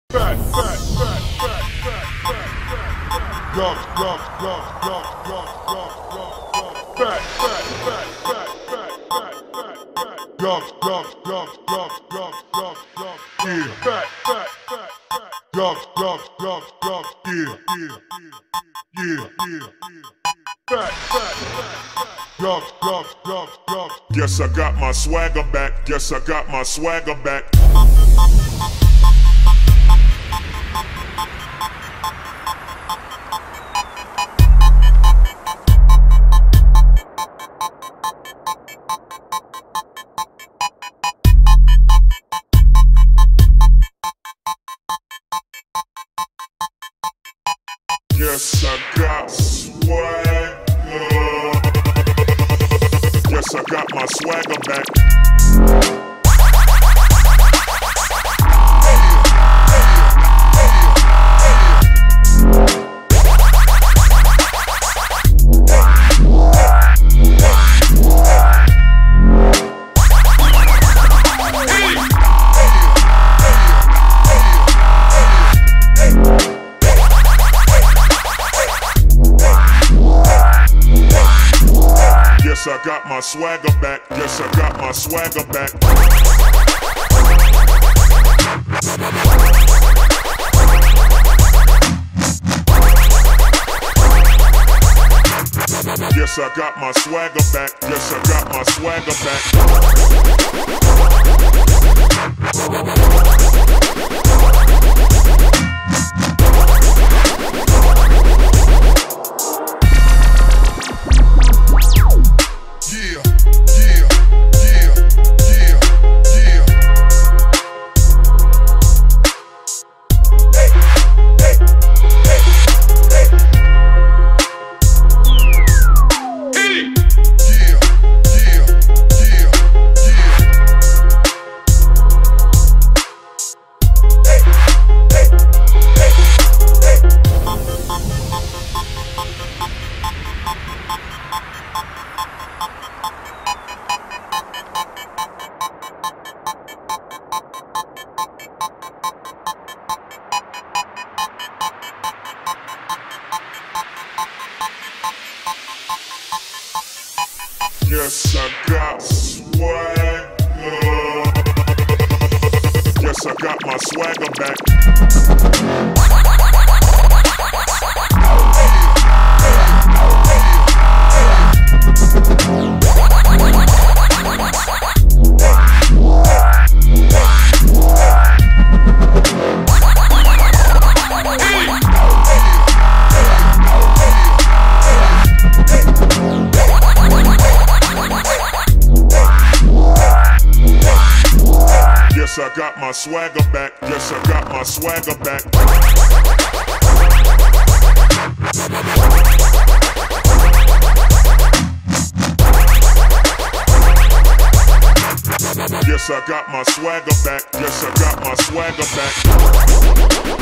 Guess I got my swagger back. Guess I got my swagger back. Yes, I got swagger. Yes, I got my swagger back. Yes, I got my swagger back. Yes, I got my swagger back. Yes, I got my swagger back. Yes, I got my swagger back. Yes, I got swagger. Yes, I got my swagger back. Yes, I got my swagger back. Yes, I got my swagger back. Yes, I got my swagger back. Yes, I got my swagger back.